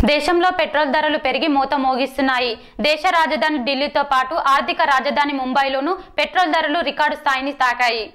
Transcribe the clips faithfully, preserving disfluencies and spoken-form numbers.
దేశంలో పెట్రోల్ ధరలు పెరిగి మోత మోగిస్తున్నాయి. దేశ రాజధాని ఢిల్లీతో పాటు ఆర్థిక రాజధాని ముంబైలోనూ పెట్రోల్ ధరలు రికార్డు స్థాయిని తాకాయి.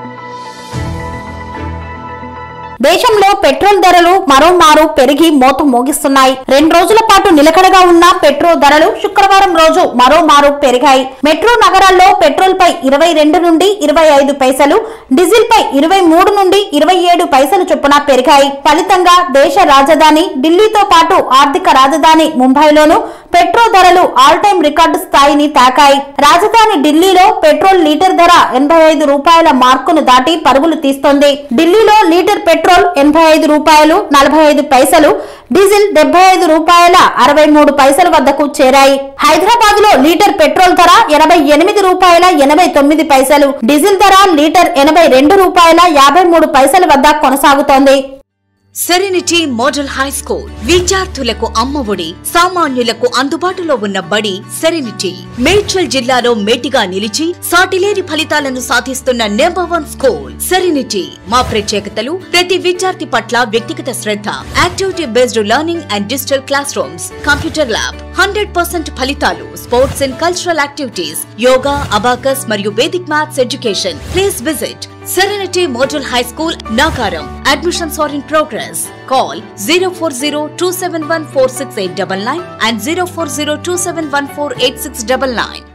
దేశంలో పెట్రోల్ ధరలు మరోమారు పెరిగి మోత మోగిస్తున్నాయి. రెండు రోజుల పాటు నిలకడగా ఉన్న పెట్రోల్ ధరలు శుక్రవారం రోజు మరోమారు పెరిగాయి. మెట్రో నగరాల్లో పెట్రోల్ పై ఇరవై రెండు నుండి ఇరవై ఐదు పైసలు, డీజిల్ పై ఇరవై మూడు నుండి ఇరవై ఏడు పైసలు చొప్పున పెరిగాయి. ఫలితంగా దేశ రాజధాని ఢిల్లీతో పాటు ఆర్థిక రాజధాని ముంబైలోనూ పెట్రోల్ ధరలు ఆల్ టైమ్ రికార్డు స్థాయిని తాకాయి. రాజధాని ఢిల్లీలో పెట్రోల్ లీటర్ ధర ఎనభై ఐదు రూపాయల మార్కును దాటి పరుగులు తీస్తోంది. ఢిల్లీలో లీటర్ పెట్రోల్ ఎనభై ఐదు రూపాయలు నలభై ఐదు పైసలు, డీజిల్ డెబ్బై ఐదు రూపాయల అరవై మూడు పైసల వద్దకు చేరాయి. హైదరాబాద్ లో లీటర్ పెట్రోల్ ధర ఎనభై ఎనిమిది రూపాయల ఎనభై తొమ్మిది పైసలు, డీజిల్ ధర లీటర్ ఎనభై రెండు రూపాయల యాభై మూడు పైసల వద్ద కొనసాగుతోంది. సెరెనిటీ మోడల్ హై స్కూల్ విద్యార్థులకు అమ్మఒడి, సామాన్యులకు అందుబాటులో ఉన్న బడి సెరెనిటీ. మేడ్చల్ జిల్లాలో మేటిగా నిలిచి సాటిలేని ఫలితాలను సాధిస్తున్న నెంబర్ వన్ స్కూల్ సెరెనిటీ. మా ప్రత్యేకతలు ప్రతి విద్యార్థి పట్ల వ్యక్తిగత శ్రద్ధ, activity based learning and digital classrooms, computer lab, hundred percent ఫలితాలు, sports and cultural activities, yoga, abacus మరియు vedic maths education. Please visit Serenity Model High School, Nagaram. Admissions are in progress. Call zero four zero two seven one four six eight nine nine and zero four zero two seven one four eight six nine nine.